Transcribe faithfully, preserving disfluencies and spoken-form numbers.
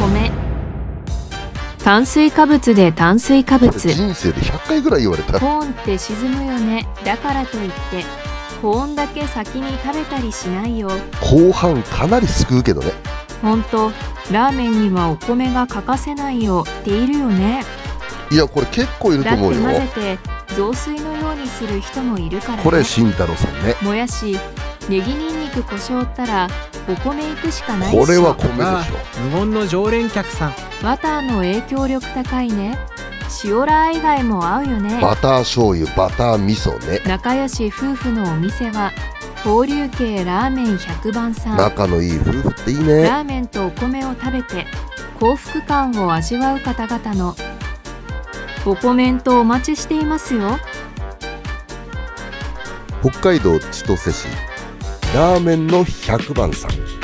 米。炭水化物で炭水化物。 これ人生でひゃっかいぐらい言われた。 コーンって沈むよね。だからといってコーンだけ先に食べたりしないよ。 後半かなり救うけどね。 ほんとラーメンにはお米が欠かせないよっているよね。 いやこれ結構いるとだって思うよ。 混ぜて雑炊のようにする人もいるからね。 これ慎太郎さんね。 もやし、ネギニンニク胡椒ったらお米いくしかないでしょ。 これは米でしああょ。 無言の常連客さん。 バターの影響力高いね。塩ラー以外も合うよね。 バター醤油、バター味噌ね。 仲良し夫婦のお店は登竜系ラーメンひゃくばんさん。 仲のいい夫婦っていいね。 ラーメンとお米を食べて幸福感を味わう方々のごコメントお待ちしていますよ。 北海道千歳市ラーメンのひゃくばんさん。